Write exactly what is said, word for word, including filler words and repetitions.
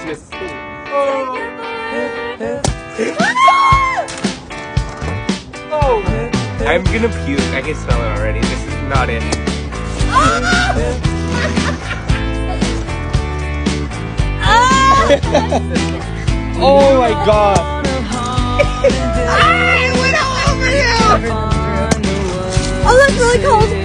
Christmas. Oh. Oh. I'm gonna puke. I can smell it already. This is not it. Oh my god. Ah, it went all over you. Oh, that's really cold.